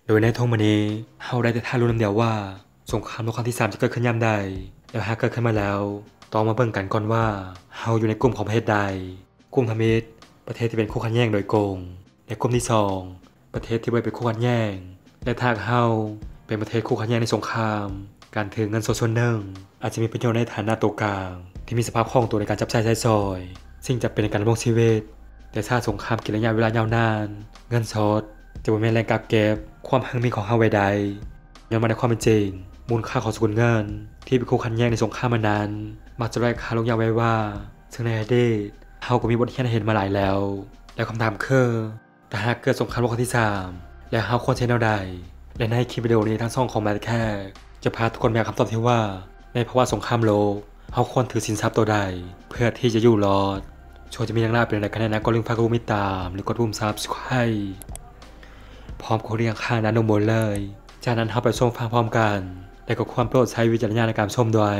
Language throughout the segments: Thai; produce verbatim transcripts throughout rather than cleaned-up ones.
โดยในทงมันนี้เฮาได้แต่ท่ารู้ลำเดียวว่าสงครามโลกครั้งที่สามจะเกิดขึ้นยามใดแล้วหากเกิดขึ้นมาแล้วต้องมาเบิ่งกันก่อนว่าเฮาอยู่ในกลุ่มของประเทศใดกลุ่มทมิตรประเทศที่เป็นคู่ขัดแย้งโดยโกงและกลุ่มที่สองประเทศที่บ่เป็นคู่ขัดแย้งและถ้าเฮาเป็นประเทศคู่ขัดแย้งในสงครามการถือเงินส่วนหนึ่งอาจจะมีประโยชน์ในฐานะตัวกลางที่มีสภาพคล่องตัวในการจับจ่ายใช้สอยซึ่งจะเป็นในการดำรงชีวิตแต่ถ้าสงครามกินระยะเวลายาวนานเงินสดจะบ่แม่นแรงกักเก็บความหังมีของเฮาไว้ใดย้อนมาในความเป็นจริงมูลค่าของสกุลเงินที่เป็นคู่ขัดแย้งในสงครามนั้นมักจะได้ค่าลงอย่างไว้ว่าซึ่งในอดีตเฮาก็มีบทเรียนเห็นมาหลายแล้วแล้วคำถามคือถ้าหากเกิดสงครามโลกครั้งที่สามแล้วเฮาควรใช้แนวใดและในคลิปวิดีโอนี้ทั้งสองของแมทแค่จะพาทุกคนไปหาคำตอบที่ว่าในภาวะสงครามโลกเฮาควรถือสินทรัพย์ตัวใดเพื่อที่จะอยู่รอดโชว์จะมีเรื่องราวเป็นอะไรกันแน่นะก็ลืมฝากกดติดตามหรือกดปุ่ม ซับสไครบ์ พร้อมกดเรียงข้างด้านบนเลยจากนั้นเฮาไปชมฟังพร้อมกันและก็ความโปรดใช้วิจารณญาณในการชมด้วย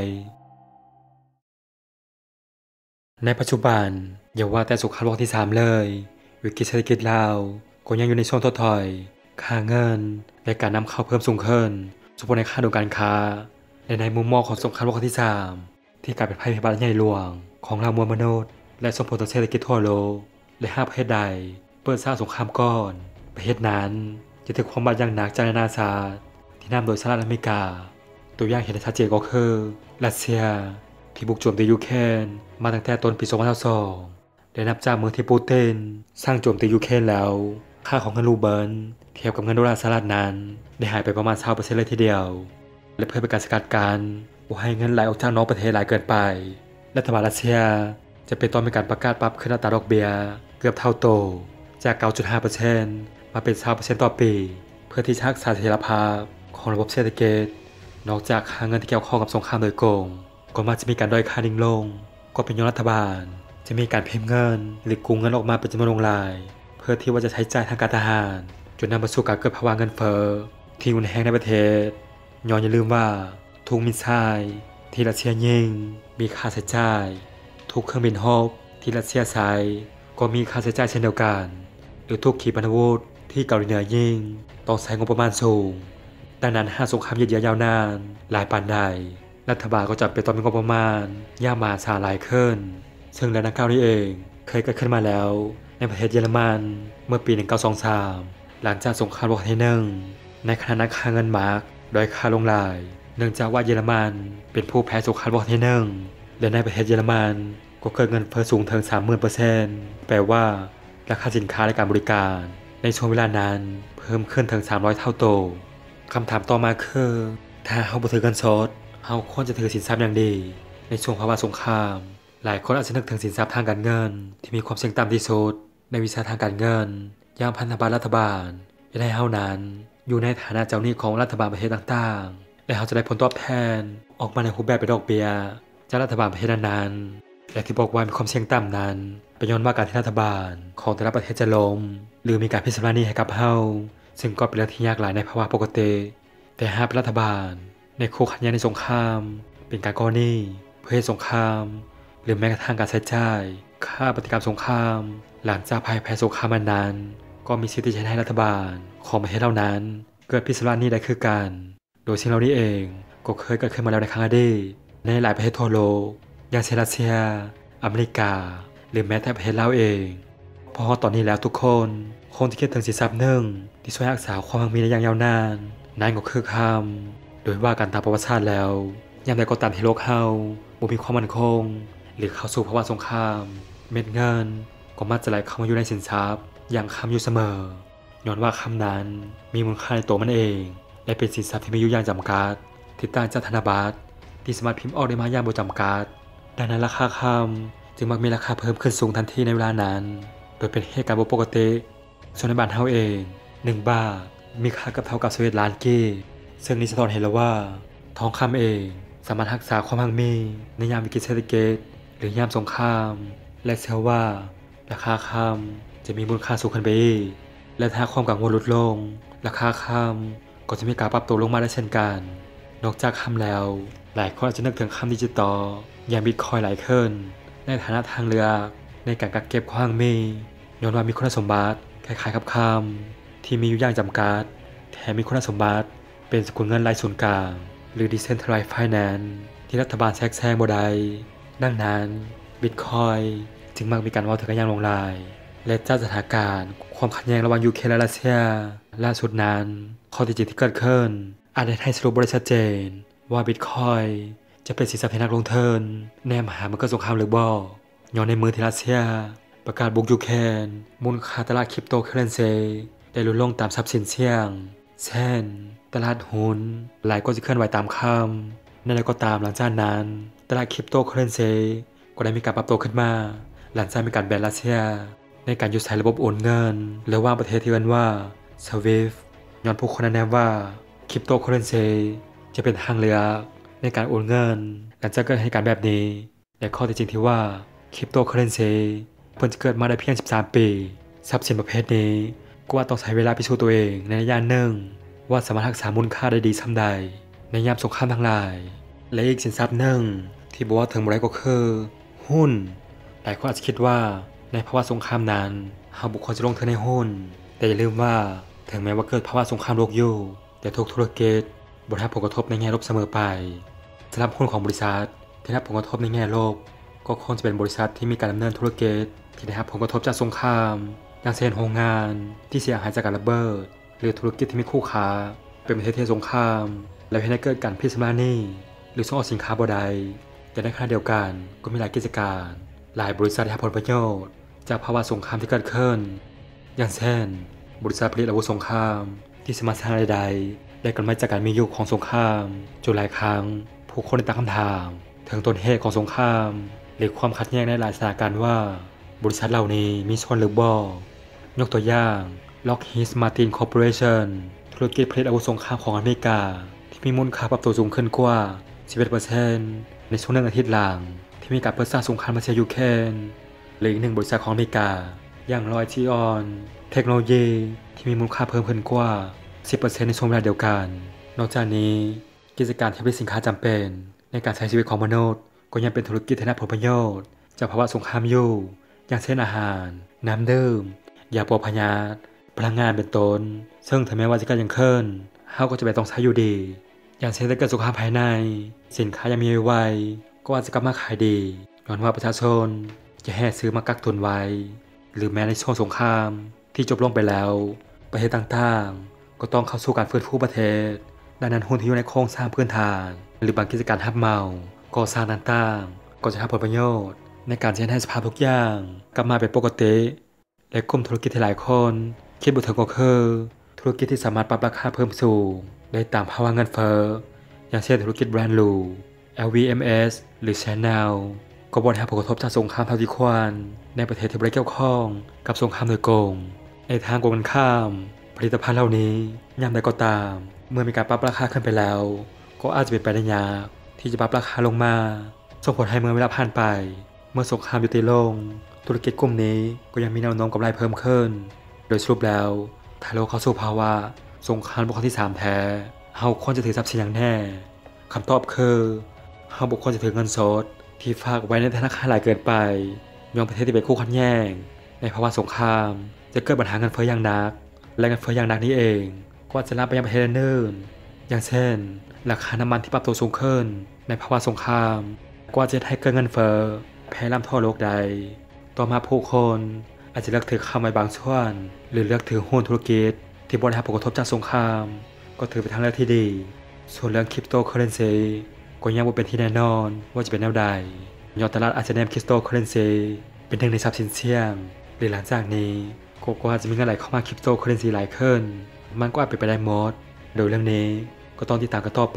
ในปัจจุบันอย่าว่าแต่สงครามโลกที่สามเลยวิกฤตเศรษฐกิจลาวก็ยังอยู่ในช่วงถดถอยค่าเงินและการนำเข้าเพิ่มสูงขึ้นส่งผลในค่าโดยการค้าและในมุมมองของสงครามโลกครั้งที่สามที่กลายเป็นภัยพิบัติใหญ่หลวงของเรามวลมนุษย์และส่งผลต่อเศรษฐกิจทั่วโลกและหากประเทศใดเปิดสร้างสงครามก่อนประเทศนั้นจะถูกความบาดอย่างหนักจากนานาชาติที่นำโดยสหรัฐอเมริกาตัวอย่างเห็นได้ชัดเจนก็คือรัสเซียที่บุกโจมตียูเครนมาตั้งแต่ต้นปีสองพันยี่สิบสองและนับจากเมื่อที่ปูตินสร้างโจมตียูเครนแล้วค่าของเงินรูเบิลเทียบกับเงินดอลลาร์สหรัฐนั้นได้หายไปประมาณ ยี่สิบเปอร์เซ็นต์ เลยทีเดียวและเพื่อเป็นการสกัดกั้นบ่ให้เงินไหลออกจากนอกประเทศหลายเกินไปรัฐบาลรัสเซียจะเป็นต้องมีการประกาศปรับขึ้นอัตราดอกเบี้ยเกือบเท่าโตจาก เก้าจุดห้าเปอร์เซ็นต์ มาเป็น ยี่สิบเปอร์เซ็นต์ ต่อปีเพื่อที่จะรักษาเสถียรภาพของระบบเศรษฐกิจนอกจากค่าเงินที่เกี่ยวข้องกับสงครามโดยโกงก็มักจะมีการด้อยค่าดิ่งลงก็เป็นย้อนรัฐบาลจะมีการพิมพ์เงินหรือกู้เงินออกมาเป็นจำนวนลงหลายเพื่อที่ว่าจะใช้จ่ายทางการทหารจนนำไปสู่การเกิดภาวะเงินเฟ้อที่รุนแรงในประเทศย้อนอย่าลืมว่าทุกมิสไซล์ที่รัสเซียยิงมีค่าใช้จ่ายทุกเครื่องบินรบที่รัสเซียใช้ก็มีค่าใช้จ่ายเช่นเดียวกันหรือทุกขีปนาวุธที่เกาหลีเหนือยิงต้องใช้งบประมาณสูงดังนั้นหากสงครามยืดเยื้อยาวนานหลายปานใดรัฐบาลก็จะเป็นต้องมีงบประมาณย่ามหาศาลหลายขึ้นซึ่งเรื่องดังกล่าวนี้เองเคยเกิดขึ้นมาแล้วในประเทศเยอรมันเมื่อปีหนึ่งพันเก้าร้อยยี่สิบสามหลังจากสงครามโลกครั้งที่หนึ่งในขณะนั้นค่าเงินมาร์กโดยค่าลงหลายเนื่องจากว่าเยอรมันเป็นผู้แพ้สงครามโลกครั้งที่หนึ่งและในประเทศเยอรมันก็เกิดเงินเฟ้อสูงถึง สามหมื่นเปอร์เซ็นต์ แปลว่าราคาสินค้าและการบริการในช่วงเวลานั้นเพิ่มขึ้นถึงสามร้อยเท่าโตคำถามต่อมาคือถ้าเฮาบ่ถือเงินสดเฮาควรจะถือสินทรัพย์อย่างดีในช่วงภาวะสงครามหลายคนอาจจะนึกถึงสินทรัพย์ทางการเงินที่มีความเสี่ยงต่ำที่สุดในวิชาทางการเงินอย่างพันธบัตรรัฐบาลและให้เฮานั้นอยู่ในฐานะเจ้าหนี้ของรัฐบาลประเทศต่างๆและเฮาจะได้ผลตอบแทนออกมาในรูปแบบเป็นดอกเบี้ยจากรัฐบาลประเทศนั้นๆและที่บอกว่ามีความเสี่ยงต่ำนั้นเป็นย้อนว่าการที่รัฐบาลของแต่ละประเทศจะล้มหรือมีการพิจารณาหนี้ให้กับเฮาซึ่งก็เป็นเรื่องที่ยากหลายในภาวะปกติแต่หากเป็นรัฐบาลในคู่ขัดแย้งในสงครามเป็นการก่อหนี้เพื่อให้สงครามหรือแม้กระทั่งการใช้จ่ายค่าปฏิกรรมสงครามหลังจากภัยแพ้สงครามนั้นก็มีสิทธิ์ที่จะให้รัฐบาลของประเทศเหล่านั้นเกิดพิจารณาหนี้ได้คือกันโดยสิ่งเหล่านี้เองก็เคยเกิดขึ้นมาแล้วในครั้งอดีตในหลายประเทศทั่วโลกอย่างเช่นรัสเซียอเมริกาหรือแม้แต่ประเทศลาวเองเพราะตอนนี้แล้วทุกคนคงจะคิดถึงสินทรัพย์หนึ่งที่ช่วยรักษาความมั่งมีได้อย่างยาวนานนั่นก็คือคำโดยว่าการตามประวัติศาสตร์แล้วยามใดก็ตามที่โลกเฮาบ่มีความมั่นคงหรือเข้าสู่ภาวะสงครามเม็ดเงินก็มักจะไหลเข้ามาอยู่ในสินทรัพย์อย่างคำอยู่เสมอย้อนว่าคำนั้นมีมูลค่าในตัวมันเองและเป็นสินทรัพย์ที่มีอยู่อย่างจำกัดที่ต่างจากธนบัตรที่สามารถพิมพ์ออกได้มาอย่างบ่จำกัดดังนั้นราคาคำจึงมักมีราคาเพิ่มขึ้นสูงทันทีในเวลานั้นโดยเป็นเหตุการณ์บ่ปกติส่วนในบ้านเฮาเองหนึ่งบาทมีค่ากับเท่ากับสิบเอ็ดล้านกีบซึ่งนี้สะท้อนเห็นแล้วว่าทองคำเองสามารถรักษาความมั่งมีในยามวิกฤตเศรษฐกิจหรือยามสงครามและเชื่อว่าราคาคำจะมีมูลค่าสูงขึ้นไปอีกและถ้าความกังวลลดลงราคาคำก็จะมีการปรับตัวลงมาได้เช่นกันนอกจากคำแล้วหลายคนอาจจะนึกถึงคำดิจิตอลอย่างบิตคอยน์หลายขึ้นในฐานะทางเลือกในการกักเก็บความมั่งมีย้อนว่ามีคุณสมบัติคล้ายๆกับคำที่มีอยู่อย่างจำกัดแถมมีคุณสมบัติเป็นสกุลเงินไร้ศูนย์กลางหรือ Decentralized Finance ที่รัฐบาลแทรกแซงบ่ได้ดังนั้นบิตคอยจึงมักมีการเว้าถึงกันอย่างหลงหลายและจากสถานการณ์ความขัดแย้งระหว่างยูเครนและรัสเซียล่าสุดนั้นข้อเท็จจริงที่เกิดขึ้นอาจให้สรุปบ่ได้ชัดเจนว่าบิตคอยจะเป็นสินทรัพย์ให้นักลงทุนแนมหามันเกิดสงครามหรือบ่ย้อนในมือที่รัสเซียประกาศบุกยูเครนมูลค่าตลาดคริปโตเคอเรนซีได้ลดลงตามทรัพย์สินเสี่ยงเช่นตลาดหุ้นหลายก็จะเคลื่อนไหวตามคำนั่นแล้วก็ตามหลังจากนั้นตลาดคริปโตเคอเรนซีก็ได้มีการปรับตัวขึ้นมาหลังจากมีการแบนรัสเซียในการหยุดใช้ระบบโอนเงินและว่างประเทศที่เรียกว่า สวิฟต์ ย้อนผู้คนแนะนำว่าคริปโตเคอเรนซีจะเป็นทางเลือกในการโอนเงินหลังจากเกิดเหตุการณ์แบบนี้และข้อเท็จจริงที่ว่าคริปโตเคอเรนซีเพิ่งจะเกิดมาได้เพียงสิบสามปีทรัพย์สินประเภทนี้ก็ว่าต้องใช้เวลาพิสูจน์ตัวเองในระยะหนึ่งว่าสามารถรักษามูลค่าได้ดีส่ำใดในยามสงครามทั้งหลายและอีกสินทรัพย์หนึ่งที่บอกว่าถึงบ่ได้ก็คือหุ้นหลายคนอาจจะคิดว่าในภาวะสงครามนั้นเฮาบุคคลจะลงทุนในหุ้นแต่อย่าลืมว่าถึงแม้ว่าเกิดภาวะสงครามโลกอยู่แต่ทุกธุรกิจบ่ได้รับผลกระทบในแง่ลบเสมอไปสำหรับหุ้นของบริษัทที่ได้รับผลกระทบในแง่ลบก็คงจะเป็นบริษัทที่มีการดำเนินธุรกิจที่ได้รับผลกระทบจากสงครามอย่างเช่นโรงงานที่เสียหายจากการระเบิดหรือธุรกิจที่มีคู่ค้าเป็นประเทศที่สงครามและให้เกิดการพิษสำราญหนี้หรือส่งออกสินค้าบ่ได้แต่ในขณะเดียวกันก็มีหลายกิจการหลายบริษัทได้รับผลประโยชน์จากภาวะสงครามที่เกิดขึ้นอย่างเช่นบริษัทผลิตอาวุธสงครามที่สามารถสร้างรายได้ได้กำไรจากการมีอยู่ของสงครามจนหลายครั้งผู้คนได้ตั้งคำถามถึงต้นเหตุของสงครามหรือความขัดแย้งในหลายสถานการณ์ว่าบริษัทเหล่านี้มีส่วนหรือบ่ยกตัวอย่าง Lockheed Martin Corporation ธุรกิจผลิตอาวุธสงครามของอเมริกาที่มีมูลค่าปรับตัวสูงขึ้นกว่า สิบเอ็ดเปอร์เซ็นต์ ในช่วงหนึ่งอาทิตย์หลังที่มีการเปิดสร้างสงครามรัสเซียยูเครนหรืออีกหนึ่งบริษัทของอเมริกาอย่าง Raytheon เทคโนโลยีที่มีมูลค่าเพิ่มขึ้นกว่า สิบเปอร์เซ็นต์ ในช่วงเวลาเดียวกันนอกจากนี้กิจการที่ผลิตสินค้าจำเป็นในการใช้ชีวิตของมนุษย์ก็ยังเป็นธุรกิจที่ได้ผลประโยชน์จากภาวะสงครามอยู่อย่างเช่นอาหารน้ำดื่มยาปลอบพยาธิพลังงานเป็นต้นซึ่งถึงแม้ว่าจะเกิดยังขึ้นเฮาก็จะไปต้องใช้อยู่ดีอย่างเช่นถ้าเกิดสงครามภายในสินค้ายังมีไว้ก็อาจจะกลับมาขายดีย้อนว่าประชาชนจะแห่ซื้อมากักตุนไว้หรือแม้ในช่วงสงครามที่จบลงไปแล้วประเทศต่างๆก็ต้องเข้าสู่การฟื้นฟูประเทศดังนั้นหุ้นที่อยู่ในโครงสร้างพื้นฐานหรือบางกิจการทับเมาก่อสร้างต่างๆก็จะรับผลประโยชน์ในการเช็ดให้สภาพทุกอย่างกลับมาเป็นปกติและกลุ่มธุรกิจที่หลายคนคิดบ่ถึงก็คือธุรกิจที่สามารถปรับราคาเพิ่มสูงได้ตามภาวะเงินเฟ้ออย่างเช่นธุรกิจแบรนด์หรู แอล วี เอ็ม เอส หรือ Chanel ก็บ่ได้รับผลกระทบจากสงครามเท่าที่ควรในประเทศที่บ่ได้เกี่ยวข้องกับสงครามโดยตรงในทางตรงกันข้ามผลิตภัณฑ์เหล่านี้ยามใดก็ตามเมื่อมีการปรับราคาขึ้นไปแล้วก็อาจจะเป็นไปได้ยากที่จะปรับราคาลงมาส่งผลให้เมื่อเวลาผ่านไปเมื่อสงครามยุติลงธุรกิจกลุ่มนี้ก็ยังมีแนวโน้มกำไรเพิ่มขึ้นโดยสรุปแล้วถ้าโลกเข้าสู่ภาวะสงครามโลกครั้งที่สามแท้เฮาควรจะถือทรัพย์สินอย่างแน่คำตอบคือเฮาบ่ควรจะถือเงินสดที่ฝากไว้ในธนาคารหลายเกินไปย้อนประเทศที่เป็นคู่ขัดแย้งในภาวะสงครามจะเกิดปัญหาเงินเฟ้ออย่างหนักและเงินเฟ้ออย่างหนักนี้เองก็จะลามไปยังประเทศอื่นๆอย่างเช่นราคาน้ำมันที่ปรับตัวสูงขึ้นในภาวะสงครามก็จะให้เกิดเงินเฟ้อแพร่ล่ำทั่วโลกใดต่อมาผู้คนอาจจะเลือกถือคำไว้บางส่วนหรือเลือกถือหุ้นธุรกิจที่บ่ได้รับผลกระทบจากสงครามก็ถือเป็นทางเลือกที่ดีส่วนเรื่องคริปโตเคอเรนซีก็ยังบ่เป็นที่แน่นอนว่าจะเป็นแนวใดย้อนตลาดอาจจะแนมคริปโตเคอเรนซีเป็นหนึ่งในทรัพย์สินเสี่ยงหรือหลังจากนี้ก็อาจจะมีเงินไหลเข้ามาคริปโตเคอเรนซีหลายขึ้นมันก็อาจเป็นไปได้หมดโดยเรื่องนี้ก็ต้องติดตามกันต่อไป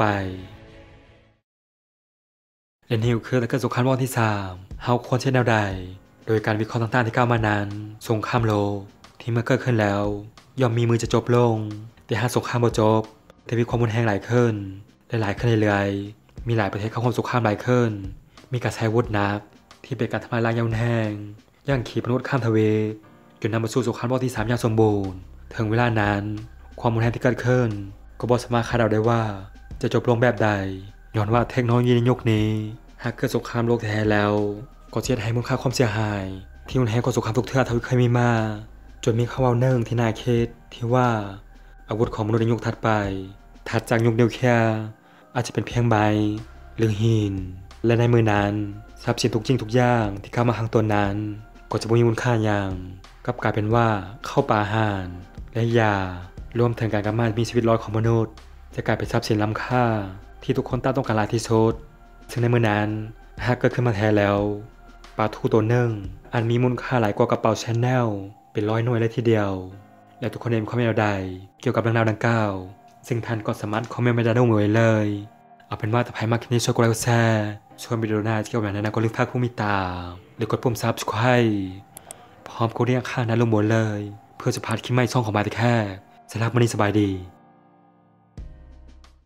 และนี่คือถ้าเกิดสงครามโลกที่สามเฮาควรใช้แนวใดโดยการวิเคราะห์ต่างๆที่กล่าวมานั้นสงครามโลกที่เมื่อเกิดขึ้นแล้วย่อมมีมือจะจบลงแต่หากสงครามบ่จบแต่มีความรุนแรงหลายขึ้นและหลายขึ้นเรื่อยๆมีหลายประเทศเข้าร่วมสงครามหลายขึ้นมีการใช้อาวุธหนักที่เป็นการทำลายล้างอย่างรุนแรงอย่างขีปนาวุธข้ามทวีปจนนำมาสู่สงครามโลกที่สามอย่างสมบูรณ์ถึงเวลานั้นความรุนแรงที่เกิดขึ้นก็บ่สามารถคาดเดาได้ว่าจะจบลงแบบใดย้อนว่าเทคโนโลยีในยุคนี้หากเกิดสงครามโลกแท้แล้วก็จะให้มูลค่าความเสียหายที่รุนแรงกว่าสงครามทุกเทื่อเท่าที่เคยมีมาจนมีคำเว้าหนึ่งที่น่าคิดที่ว่าอาวุธของมนุษย์ในยุคถัดไปถัดจากยุคนิวเคลียร์อาจจะเป็นเพียงใบหรือหินและในมือนั้นทรัพย์สินทุกสิ่งทุกอย่างที่เข้ามาหางตัวนั้นก็จะมีมูลค่าอย่างกลับกลายเป็นว่าเข้าป่าอาหารและยารวมถึงการกลับมามีชีวิตรอดของมนุษย์จะกลายเป็นทรัพย์สินล้ำค่าที่ทุกคนต้องการหลายที่สุดซึ่งในมือนั้นหากเกิดขึ้นมาแทนแล้วปลาทูตัวหนึ่งอันมีมูลค่าหลายกว่ากระเป๋าชาแนลเป็นร้อยหน่วยเลยทีเดียวและทุกคนเองความเห็นใดเกี่ยวกับเรื่องราวดังกล่าวซึ่งท่านก็สามารถคอมเมนต์ไม่ได้ด้วยมือเลยเอาเป็นว่าถ้าใครมาคลิปนี้ช่วยกดไลค์แชร์ชวนวิดีโอหน้าที่เกี่ยวกับนั้นก็ลืมฝากผู้มีตาหรือกดปุ่ม ซับสไครบ์ พร้อมกดเรียกค่านั้นลงบนเลยเพื่อจะพลาดคลิปใหม่ช่องของมาติแค่สำหรับวันนี้สบายดี